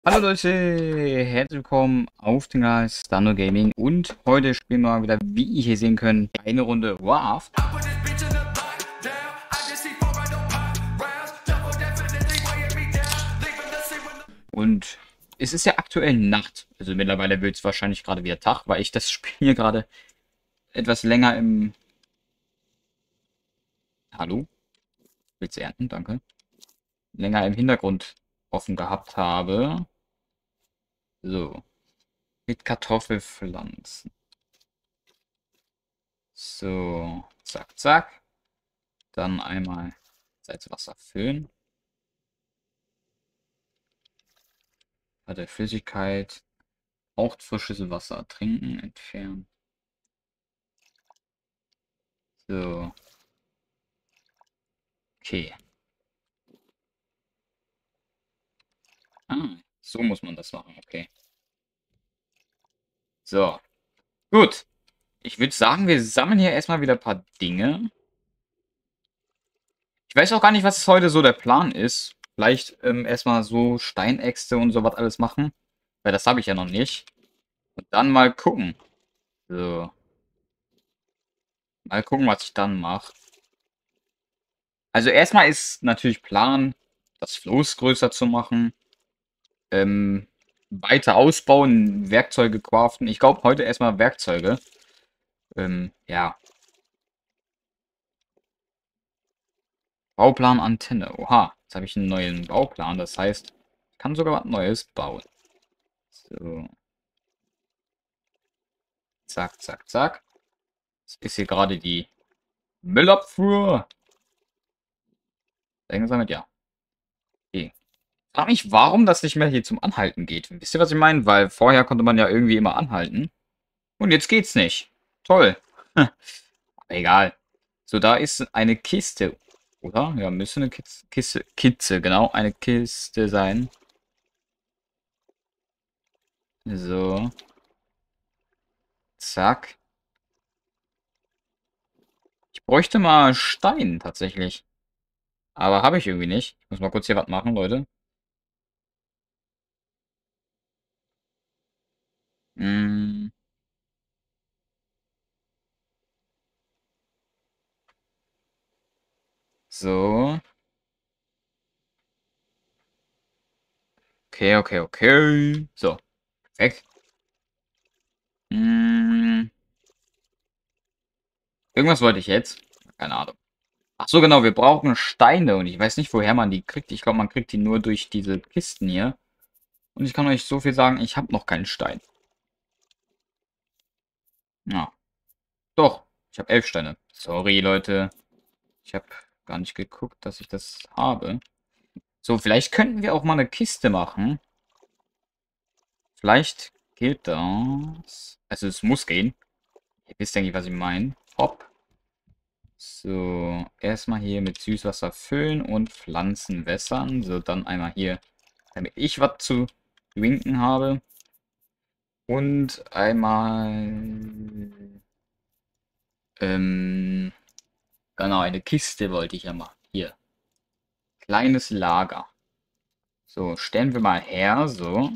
Hallo Leute, herzlich willkommen auf dem Kanal Stano Gaming und heute spielen wir mal wieder, wie ihr hier sehen könnt, eine Runde Raft. Und es ist ja aktuell Nacht, also mittlerweile wird es wahrscheinlich gerade wieder Tag, weil ich das Spiel hier gerade etwas länger im... Hallo? Willst du ernten? Danke. Länger im Hintergrund offen gehabt habe. So, mit Kartoffelpflanzen. So, zack, zack. Dann einmal Salzwasser füllen. Bei der Flüssigkeit braucht frisches Wasser. Trinken, entfernen. So, okay. Ah, so muss man das machen, okay. So, gut. Ich würde sagen, wir sammeln hier erstmal wieder ein paar Dinge. Ich weiß auch gar nicht, was heute so der Plan ist. Vielleicht erstmal so Steinäxte und so was alles machen. Weil das habe ich ja noch nicht. Und dann mal gucken. So, mal gucken, was ich dann mache. Also erstmal ist natürlich Plan, das Floß größer zu machen. Ähm, weiter ausbauen, Werkzeuge craften. Ich glaube, heute erstmal Werkzeuge. Ja. Bauplan Antenne. Oha, jetzt habe ich einen neuen Bauplan. Das heißt, ich kann sogar was Neues bauen. So. Zack, zack, zack. Das ist hier gerade die Müllabfuhr. Irgendwas damit, ja. Okay. Frag mich, warum das nicht mehr hier zum Anhalten geht. Wisst ihr, was ich meine? Weil vorher konnte man ja irgendwie immer anhalten. Und jetzt geht's nicht. Toll. Aber egal. So, da ist eine Kiste. Oder? Ja, müsste eine Kiste, genau, eine Kiste sein. So. Zack. Ich bräuchte mal Stein, tatsächlich. Aber habe ich irgendwie nicht. Ich muss mal kurz hier was machen, Leute. Mm, so. Okay, okay, okay. So. Perfekt. Mm, irgendwas wollte ich jetzt. Keine Ahnung. Ach so, genau, wir brauchen Steine und ich weiß nicht, woher man die kriegt. Ich glaube, man kriegt die nur durch diese Kisten hier. Und ich kann euch so viel sagen, ich habe noch keinen Stein. Ja, doch. Ich habe 11 Steine. Sorry, Leute. Ich habe gar nicht geguckt, dass ich das habe. So, vielleicht könnten wir auch mal eine Kiste machen. Vielleicht geht das. Also, es muss gehen. Ihr wisst, denke ich, was ich meine. Hopp. So, erstmal hier mit Süßwasser füllen und Pflanzen wässern. So, dann einmal hier, damit ich was zu trinken habe. Und einmal, ähm, genau, eine Kiste wollte ich ja mal. Hier, kleines Lager. So, stellen wir mal her, so.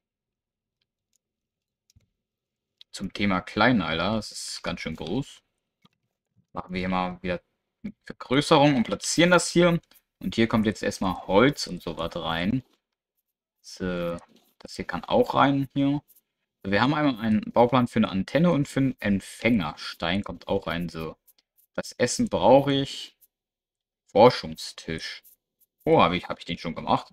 Zum Thema klein, Alter. Das ist ganz schön groß. Machen wir hier mal wieder eine Vergrößerung und platzieren das hier. Und hier kommt jetzt erstmal Holz und so was rein. So, das hier kann auch rein hier. Wir haben einmal einen Bauplan für eine Antenne und für einen Empfänger. Stein kommt auch rein. So, das Essen brauche ich. Forschungstisch. Oh, hab ich den schon gemacht?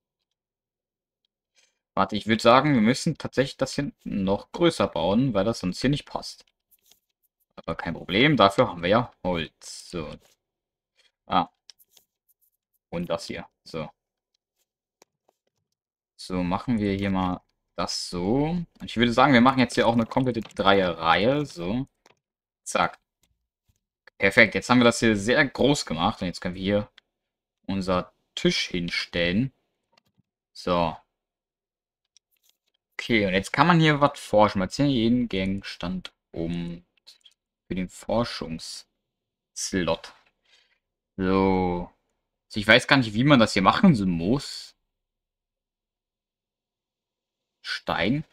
Warte, ich würde sagen, wir müssen tatsächlich das hier noch größer bauen, weil das sonst hier nicht passt. Aber kein Problem, dafür haben wir ja Holz. So. Ah, und das hier. So. So, machen wir hier mal das so. Und ich würde sagen, wir machen jetzt hier auch eine komplette Dreierreihe. So. Zack. Perfekt. Jetzt haben wir das hier sehr groß gemacht. Und jetzt können wir hier unser Tisch hinstellen. So. Okay, und jetzt kann man hier was forschen. Wir ziehen jeden Gegenstand um für den Forschungsslot. So. Also ich weiß gar nicht, wie man das hier machen so muss. Stein.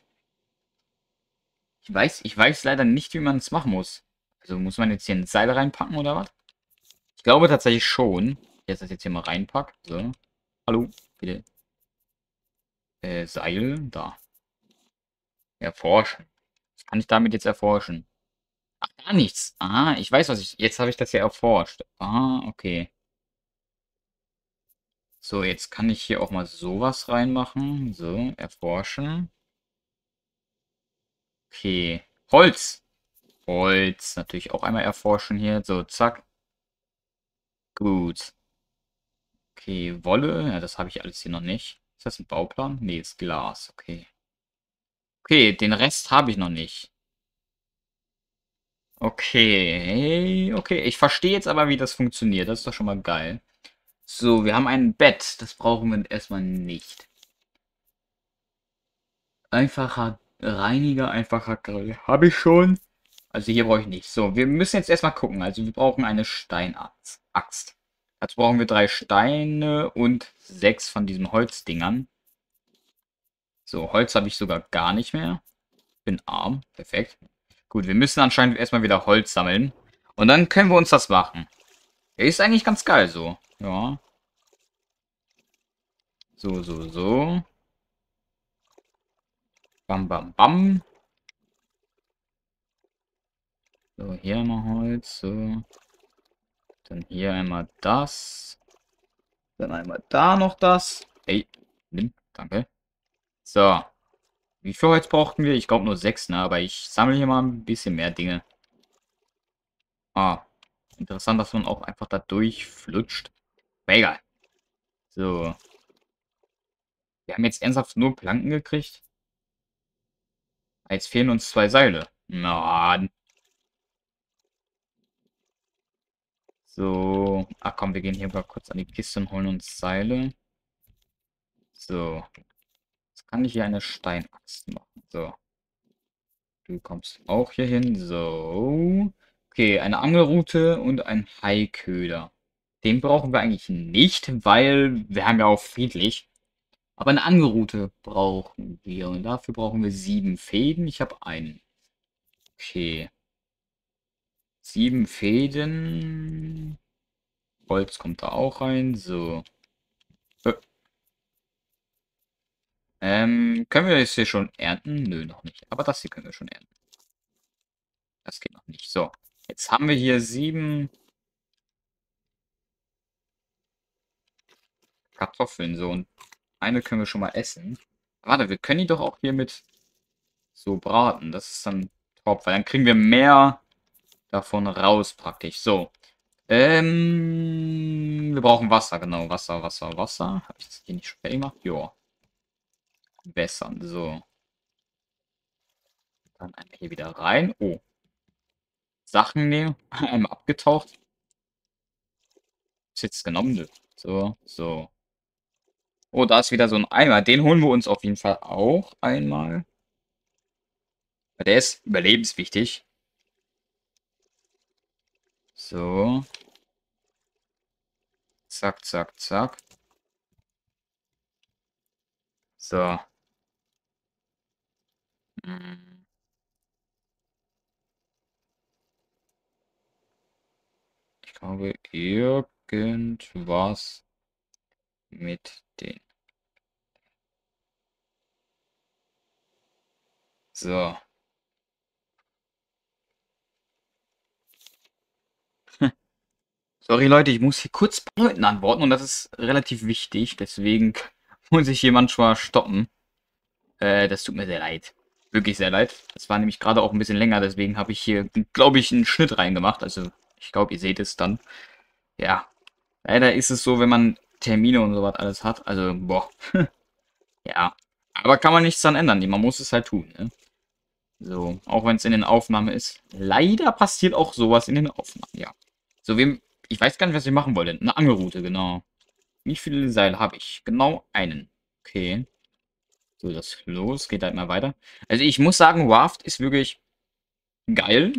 Ich weiß leider nicht, wie man es machen muss. Also muss man jetzt hier ein Seil reinpacken oder was? Ich glaube tatsächlich schon. Jetzt das jetzt hier mal reinpackt. So. Hallo, bitte. Seil, da. Erforschen. Was kann ich damit jetzt erforschen? Ach, gar nichts. Ah, ich weiß, was ich. Jetzt habe ich das ja erforscht. Ah, okay. So, jetzt kann ich hier auch mal sowas reinmachen. So, erforschen. Okay. Holz. Holz. Natürlich auch einmal erforschen hier. So, zack. Gut. Okay, Wolle. Ja, das habe ich alles hier noch nicht. Ist das ein Bauplan? Nee, ist Glas. Okay. Okay, den Rest habe ich noch nicht. Okay. Okay, ich verstehe jetzt aber, wie das funktioniert. Das ist doch schon mal geil. So, wir haben ein Bett. Das brauchen wir erstmal nicht. Einfacher Reiniger, einfacher Grill. Habe ich schon. Also hier brauche ich nicht. So, wir müssen jetzt erstmal gucken. Also wir brauchen eine Steinaxt. Axt. Dazu brauchen wir 3 Steine und 6 von diesen Holzdingern. So, Holz habe ich sogar gar nicht mehr. Bin arm. Perfekt. Gut, wir müssen anscheinend erstmal wieder Holz sammeln. Und dann können wir uns das machen. Ist eigentlich ganz geil so. Ja. So, so, so. Bam, bam, bam. So, hier einmal Holz. So. Dann hier einmal das. Dann einmal da noch das. Ey, nimm. Danke. So. Wie viel Holz brauchten wir? Ich glaube nur 6, ne? Aber ich sammle hier mal ein bisschen mehr Dinge. Ah. Interessant, dass man auch einfach da durchflutscht. Aber egal. So. Wir haben jetzt ernsthaft nur Planken gekriegt. Jetzt fehlen uns 2 Seile. Mann. So. Ach komm, wir gehen hier mal kurz an die Kiste und holen uns Seile. So. Jetzt kann ich hier eine Steinaxt machen. So. Du kommst auch hier hin. So. Okay, eine Angelrute und ein Haiköder. Den brauchen wir eigentlich nicht, weil wir haben ja auch friedlich. Aber eine Angelrute brauchen wir. Und dafür brauchen wir 7 Fäden. Ich habe einen. Okay. 7 Fäden. Holz kommt da auch rein. So. Äh, können wir das hier schon ernten? Nö, noch nicht. Aber das hier können wir schon ernten. Das geht noch nicht. So. Jetzt haben wir hier 7 Kartoffeln. So. Und eine können wir schon mal essen. Warte, wir können die doch auch hier mit so braten. Das ist dann top, weil dann kriegen wir mehr davon raus praktisch. So. Wir brauchen Wasser, genau. Wasser, Wasser, Wasser. Habe ich das hier nicht schon fertig gemacht? Ja. Wässern, so. Dann einmal hier wieder rein. Oh. Sachen nehmen. Einmal abgetaucht. Ist jetzt genommen. So, so. Oh, da ist wieder so ein Eimer. Den holen wir uns auf jeden Fall auch einmal. Weil der ist überlebenswichtig. So. Zack, zack, zack. So. Hm. Ich glaube, irgendwas mit den. So. Sorry Leute, ich muss hier kurz bei Leuten antworten und das ist relativ wichtig. Deswegen muss ich hier manchmal stoppen. Das tut mir sehr leid. Wirklich sehr leid. Das war nämlich gerade auch ein bisschen länger, deswegen habe ich hier, glaube ich, einen Schnitt reingemacht. Also, ich glaube, ihr seht es dann. Ja. Leider ist es so, wenn man Termine und sowas alles hat. Also, boah. Ja. Aber kann man nichts dran ändern. Man muss es halt tun, ne? So, auch wenn es in den Aufnahmen ist. Leider passiert auch sowas in den Aufnahmen, ja. So, ich weiß gar nicht, was ich machen wollte. Eine Angelrute, genau. Wie viele Seile habe ich? Genau einen. Okay. So, das los geht halt mal weiter. Also ich muss sagen, Raft ist wirklich geil.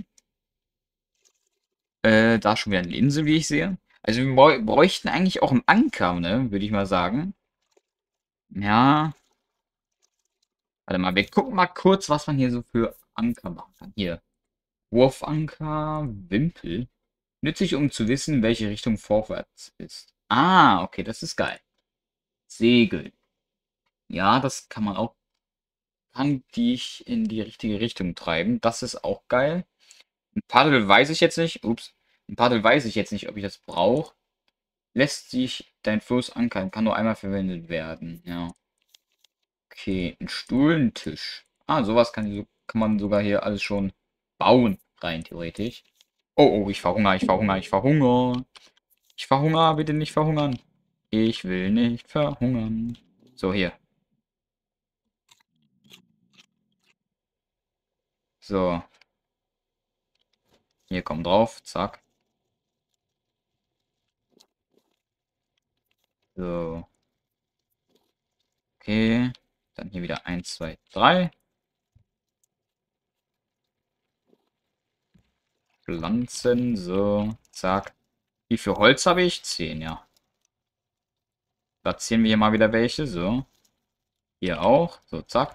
Da ist schon wieder eine Insel, wie ich sehe. Also wir bräuchten eigentlich auch einen Anker, ne? Würde ich mal sagen. Ja. Warte mal, wir gucken mal kurz, was man hier so für Anker machen kann. Hier. Wurfanker, Wimpel. Nützlich, um zu wissen, welche Richtung vorwärts ist. Ah, okay, das ist geil. Segel. Ja, das kann man auch. Kann dich in die richtige Richtung treiben. Das ist auch geil. Ein Paddel weiß ich jetzt nicht. Ups. Ein Paddel weiß ich jetzt nicht, ob ich das brauche. Lässt sich dein Floß ankern. Kann nur einmal verwendet werden. Ja. Okay, ein Stuhl, ein Tisch. Ah, sowas kann man sogar hier alles schon bauen, rein theoretisch. Oh, oh, ich verhungere, ich verhungere, ich verhungere. Ich verhungere, bitte nicht verhungern. Ich will nicht verhungern. So, hier. So, hier kommt drauf. Zack. So. Okay. Dann hier wieder 1, 2, 3. Pflanzen. So. Zack. Wie viel Holz habe ich? 10, ja. Platzieren wir hier mal wieder welche. So. Hier auch. So, zack.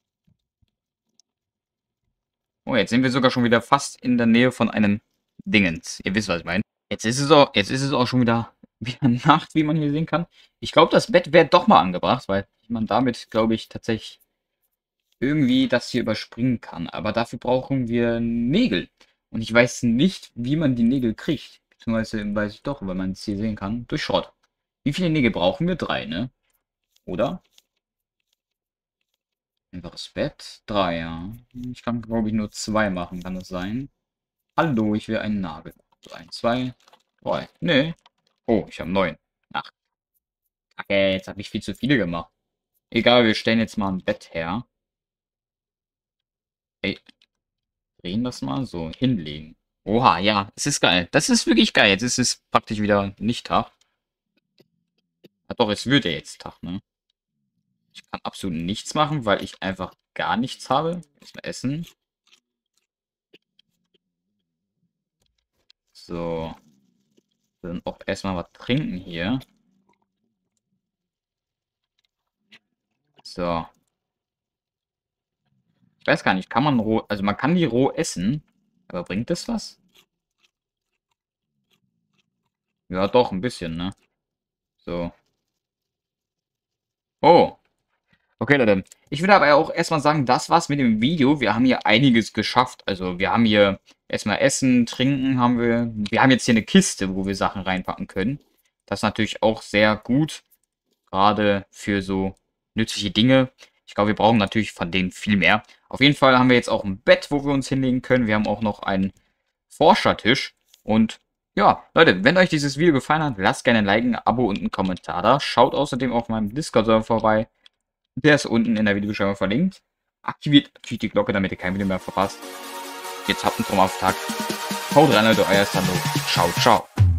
Oh, jetzt sind wir sogar schon wieder fast in der Nähe von einem Dingens. Ihr wisst, was ich meine. Jetzt ist es auch schon wieder Nacht, wie man hier sehen kann. Ich glaube, das Bett wäre doch mal angebracht, weil man damit, glaube ich, tatsächlich irgendwie das hier überspringen kann. Aber dafür brauchen wir Nägel. Und ich weiß nicht, wie man die Nägel kriegt. Beziehungsweise weiß ich doch, weil man es hier sehen kann. Durch Schrott. Wie viele Nägel brauchen wir? 3, ne? Oder? Einfaches Bett. 3, ja. Ich kann, glaube ich, nur 2 machen, kann das sein? Hallo, ich will einen Nagel. So, 1, 2, 3. Nee. Oh, ich habe 9. Ach, okay, jetzt habe ich viel zu viele gemacht. Egal, wir stellen jetzt mal ein Bett her. Ey, drehen das mal so, hinlegen. Oha, ja, es ist geil. Das ist wirklich geil. Jetzt ist es praktisch wieder nicht Tag. Ja, doch, es wird ja jetzt Tag, ne? Ich kann absolut nichts machen, weil ich einfach gar nichts habe. Erstmal essen. So. Dann auch erstmal was trinken hier. So. Ich weiß gar nicht, kann man roh. Also man kann die roh essen. Aber bringt das was? Ja, doch, ein bisschen, ne? So. Oh. Okay, Leute. Ich würde aber ja auch erstmal sagen, das war's mit dem Video. Wir haben hier einiges geschafft. Also wir haben hier erstmal Essen, Trinken haben wir. Wir haben jetzt hier eine Kiste, wo wir Sachen reinpacken können. Das ist natürlich auch sehr gut. Gerade für so nützliche Dinge. Ich glaube, wir brauchen natürlich von denen viel mehr. Auf jeden Fall haben wir jetzt auch ein Bett, wo wir uns hinlegen können. Wir haben auch noch einen Forschertisch. Und ja, Leute, wenn euch dieses Video gefallen hat, lasst gerne ein Like, ein Abo und einen Kommentar da. Schaut außerdem auf meinem Discord-Server vorbei. Der ist unten in der Videobeschreibung verlinkt. Aktiviert natürlich die Glocke, damit ihr kein Video mehr verpasst. Jetzt habt einen Traumhaften Tag. Haut rein, Leute, euer Sando. Ciao, ciao.